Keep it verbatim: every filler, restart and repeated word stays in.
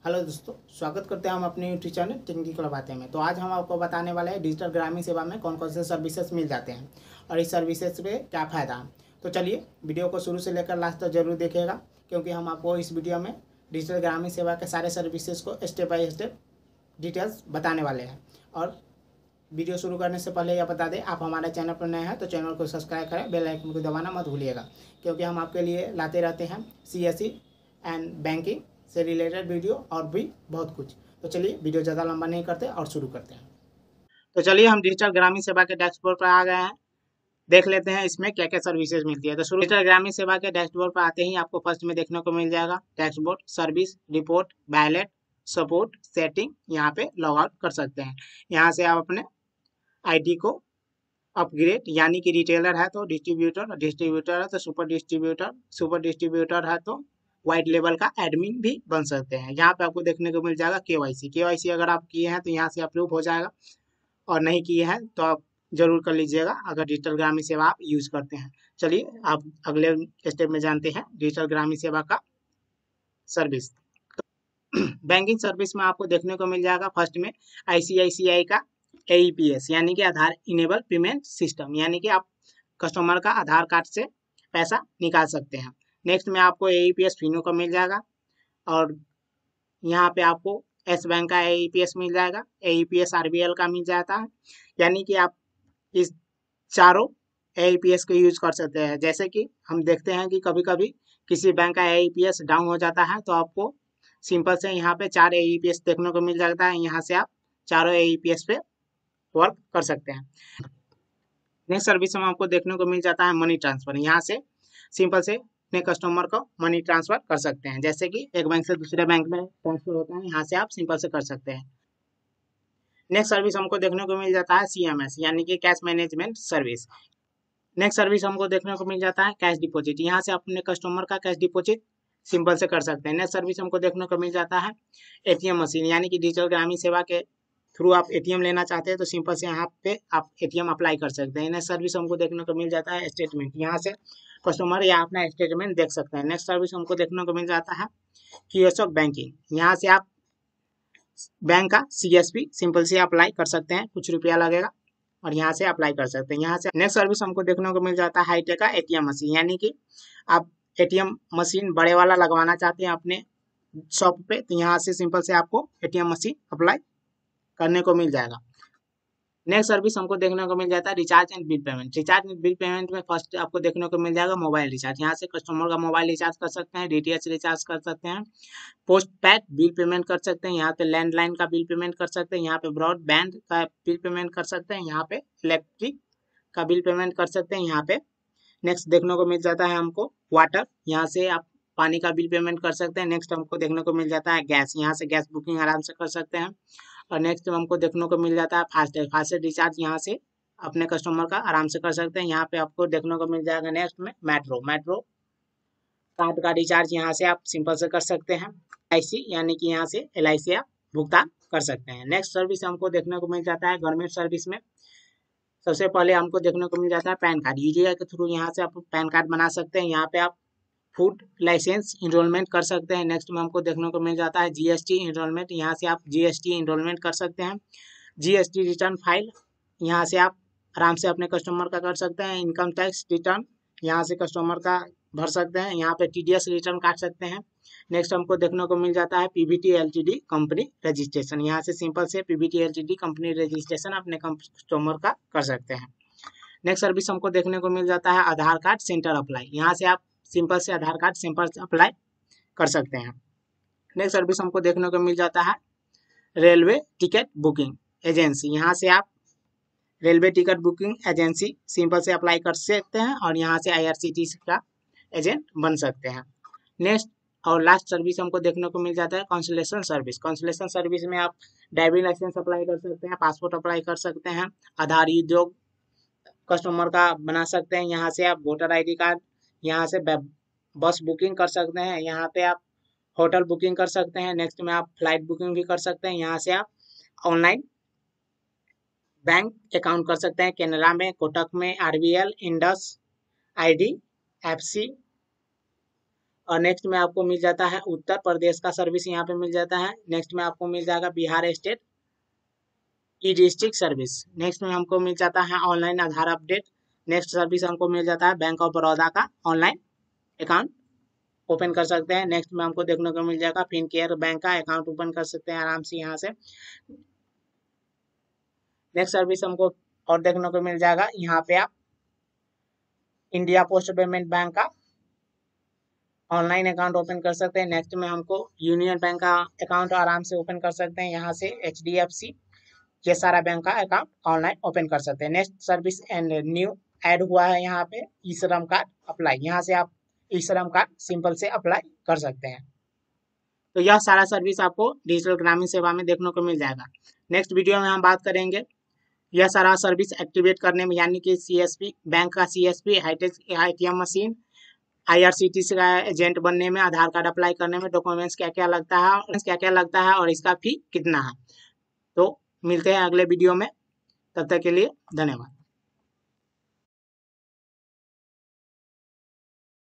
Hello दोस्तों, स्वागत करते हैं हम अपने यूट्यूब चैनल टेक्निकल बातें में। तो आज हम आपको बताने वाले हैं डिजिटल ग्रामीण सेवा में कौन कौन से सर्विसेज मिल जाते हैं और इस सर्विसेज पे क्या फ़ायदा है। तो चलिए वीडियो को शुरू से लेकर लास्ट तक जरूर देखिएगा, क्योंकि हम आपको इस वीडियो में डिजिटल ग्रामीण सेवा के सारे सर्विसेज को स्टेप बाय स्टेप डिटेल्स बताने वाले हैं। और वीडियो शुरू करने से पहले यह बता दें, आप हमारे चैनल पर नए हैं तो चैनल को सब्सक्राइब करें, बेल आइकन को दबाना मत भूलिएगा, क्योंकि हम आपके लिए लाते रहते हैं C S C and banking से रिलेटेड वीडियो और भी बहुत कुछ। तो चलिए वीडियो ज़्यादा लंबा नहीं करते और शुरू करते हैं। तो चलिए हम डिजिटल ग्रामीण सेवा के डैशबोर्ड पर आ गए हैं। देख लेते हैं इसमें क्या क्या सर्विसेज मिलती है। तो शुरू डिजिटल ग्रामीण सेवा के डैशबोर्ड पर आते ही आपको फर्स्ट में देखने को मिल जाएगा dashboard, service, report, wallet, support, setting. यहाँ पे लॉग आउट कर सकते हैं। यहाँ से आप अपने आईडी को अपग्रेड, यानी कि रिटेलर है तो डिस्ट्रीब्यूटर, डिस्ट्रीब्यूटर है तो सुपर डिस्ट्रीब्यूटर, सुपर डिस्ट्रीब्यूटर है तो वाइट लेवल का एडमिन भी बन सकते हैं। यहाँ पे आपको देखने को मिल जाएगा केवाईसी। केवाईसी अगर आप किए हैं तो यहाँ से अप्रूव हो जाएगा, और नहीं किए हैं तो आप जरूर कर लीजिएगा अगर डिजिटल ग्रामीण सेवा आप यूज करते हैं। चलिए आप अगले स्टेप में जानते हैं डिजिटल ग्रामीण सेवा का सर्विस। बैंकिंग सर्विस में आपको देखने को मिल जाएगा फर्स्ट में आईसीआईसीआई का ए ई पी एस, यानी कि आधार इनेबल पेमेंट सिस्टम, यानी कि आप कस्टमर का आधार कार्ड से पैसा निकाल सकते हैं। नेक्स्ट में आपको A E P S Fino का मिल जाएगा, और यहाँ पे आपको एस बैंक का ए ई पी एस मिल जाएगा, A E P S R B L का मिल जाता है। यानी कि आप इस चारों ए ई पी एस को यूज कर सकते हैं। जैसे कि हम देखते हैं कि कभी कभी किसी बैंक का A E P S down हो जाता है, तो आपको सिंपल से यहाँ पे चार ए ई पी एस देखने को मिल जाता है। यहाँ से आप चारों ए ई पी एस पे वर्क कर सकते हैं। नेक्स्ट सर्विस में आपको देखने को मिल जाता है मनी ट्रांसफर। यहाँ से सिंपल से अपने कस्टमर को मनी ट्रांसफर कर सकते हैं, जैसे कि एक बैंक से दूसरे बैंक में ट्रांसफर होता है, यहाँ से आप सिंपल से कर सकते हैं। नेक्स्ट सर्विस हमको देखने को मिल जाता है सी एम एस, यानी कि cash management service. Next service हमको देखने को मिल जाता है कैश डिपॉजिट। यहाँ से अपने कस्टमर का कैश डिपॉजिट सिंपल से कर सकते हैं। नेक्स्ट सर्विस हमको देखने को मिल जाता है ए टी एम मशीन, यानी कि डिजिटल ग्रामीण सेवा के थ्रू आप ए टी एम लेना चाहते हैं तो सिंपल से यहाँ पे आप ए टी एम अप्लाई कर सकते हैं। नेक्स्ट सर्विस हमको देखने को मिल जाता है स्टेटमेंट। यहाँ से कस्टमर या अपना स्टेटमेंट देख सकते हैं। नेक्स्ट सर्विस हमको देखने को मिल जाता है कियोस्क बैंकिंग। यहाँ से आप बैंक का सी एस पी सिंपल से अप्लाई कर सकते हैं, कुछ रुपया लगेगा और यहाँ से अप्लाई कर सकते हैं। यहाँ से नेक्स्ट सर्विस हमको देखने को मिल जाता है हाईटेक का ए टी एम मशीन, यानी कि आप ए टी एम मशीन बड़े वाला लगवाना चाहते हैं अपने शॉप पे, तो यहाँ से सिंपल से आपको A T M machine apply करने को मिल जाएगा। नेक्स्ट सर्विस हमको देखने को मिल जाता है recharge and bill payment. Recharge and bill payment में फर्स्ट आपको देखने को मिल जाएगा मोबाइल रिचार्ज। यहाँ से कस्टमर का मोबाइल रिचार्ज कर सकते हैं, डी टी एच रिचार्ज कर सकते हैं, पोस्ट पैड बिल पेमेंट कर सकते हैं, यहाँ पे लैंडलाइन का बिल पेमेंट कर सकते हैं, यहाँ पे ब्रॉडबैंड का बिल पेमेंट कर सकते हैं, यहाँ पे इलेक्ट्रिक का बिल पेमेंट कर सकते हैं। यहाँ पे नेक्स्ट देखने को मिल जाता है हमको वाटर, यहाँ से आप पानी का बिल पेमेंट कर सकते हैं। नेक्स्ट हमको देखने को मिल जाता है गैस, यहाँ से गैस बुकिंग आराम से कर सकते हैं। और नेक्स्ट हमको देखने को मिल जाता है फास्टैग, फास्टैग रिचार्ज यहाँ से अपने कस्टमर का आराम से कर सकते हैं। यहाँ पे आपको देखने को मिल जाएगा नेक्स्ट में मेट्रो, मेट्रो कार्ड का रिचार्ज यहाँ से आप सिंपल से कर सकते हैं। एल आई सी, यानी कि यहाँ से एल आई सी आप भुगतान कर सकते हैं। नेक्स्ट सर्विस हमको देखने को मिल जाता है गवर्नमेंट सर्विस में। सबसे पहले हमको देखने को मिल जाता है pan card. U G I के थ्रू यहाँ से आप पैन कार्ड बना सकते हैं। यहाँ पे आप फूड लाइसेंस इनरोलमेंट कर सकते हैं। नेक्स्ट में हमको देखने को मिल जाता है जी एस टी इनरोलमेंट। यहाँ से आप जी एस टी इनरोलमेंट कर सकते हैं। G S T return file यहाँ से आप आराम से अपने कस्टमर का कर सकते हैं। इनकम टैक्स रिटर्न यहाँ से कस्टमर का भर सकते हैं। यहाँ पे टी डी एस रिटर्न काट सकते हैं। नेक्स्ट हमको देखने को मिल जाता है P V T L T D company registration. यहाँ से सिंपल से P V T L T D company registration अपने कस्टमर का कर सकते हैं। नेक्स्ट सर्विस हमको देखने को मिल जाता है आधार कार्ड सेंटर अप्लाई। यहाँ से आप सिंपल से आधार कार्ड सिंपल से अप्लाई कर सकते हैं। नेक्स्ट सर्विस हमको देखने को मिल जाता है रेलवे टिकट बुकिंग एजेंसी। यहाँ से आप railway ticket booking agency simple से अप्लाई कर सकते हैं और यहाँ से आई आर सी टी सी का एजेंट बन सकते हैं। नेक्स्ट और लास्ट सर्विस हमको देखने को मिल जाता है कांसुलेशन सर्विस। कांसुलेशन सर्विस में आप ड्राइविंग लाइसेंस अप्लाई कर सकते हैं, पासपोर्ट अप्लाई कर सकते हैं, आधार उद्योग कस्टमर का बना सकते हैं। यहाँ से आप वोटर आई डी कार्ड, यहाँ से बस बुकिंग कर सकते हैं, यहाँ पे आप होटल बुकिंग कर सकते हैं। नेक्स्ट में आप फ्लाइट बुकिंग भी कर सकते हैं। यहाँ से आप ऑनलाइन बैंक अकाउंट कर सकते हैं, केनरा में, कोटक में, R B L, Indus, I D F C और नेक्स्ट में आपको मिल जाता है उत्तर प्रदेश का सर्विस यहाँ पे मिल जाता है। नेक्स्ट में आपको मिल जाएगा Bihar state E district service. Next में हमको मिल जाता है online Aadhaar update. Next service हमको मिल जाता है बैंक ऑफ बड़ौदा का ऑनलाइन अकाउंट ओपन कर सकते हैं। नेक्स्ट में हमको देखने को मिल जाएगा फिन केयर बैंक का अकाउंट ओपन कर सकते हैं आराम से यहाँ से। नेक्स्ट सर्विस हमको और देखने को मिल जाएगा यहाँ पे आप इंडिया पोस्ट पेमेंट बैंक का ऑनलाइन अकाउंट ओपन कर सकते हैं। नेक्स्ट में हमको यूनियन बैंक का अकाउंट आराम से ओपन कर सकते हैं यहाँ से। एच डी एफ सी ये सारा बैंक का अकाउंट ऑनलाइन ओपन कर सकते हैं। Next service and new add हुआ है यहाँ पे ई श्रम कार्ड अप्लाई। यहाँ से आप ई श्रम कार्ड सिंपल से अप्लाई कर सकते हैं। तो यह सारा सर्विस आपको डिजिटल ग्रामीण सेवा में देखने को मिल जाएगा। नेक्स्ट वीडियो में हम बात करेंगे यह सारा सर्विस एक्टिवेट करने में, यानी कि सी एस पी बैंक का C S P hi tech A T M machine, I R C T C का एजेंट बनने में, आधार कार्ड अप्लाई करने में डॉक्यूमेंट्स क्या क्या लगता है क्या क्या लगता है और इसका फी कितना है। तो मिलते हैं अगले वीडियो में, तब तक के लिए धन्यवाद।